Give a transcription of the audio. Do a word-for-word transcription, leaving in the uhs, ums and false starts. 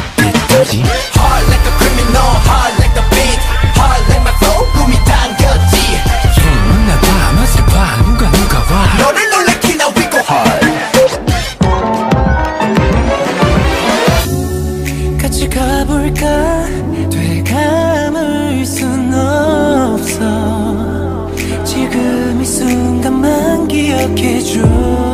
빗더지 Hard like a criminal, hard like the beat, hard like my flow, 꿈이 당겼지. 소문나 봐 맛을 봐 누가 누가 와 너를 놀래키나 we go hard. 같이 가볼까? 되감을 순 없어. 지금 이 순간만 기억해줘.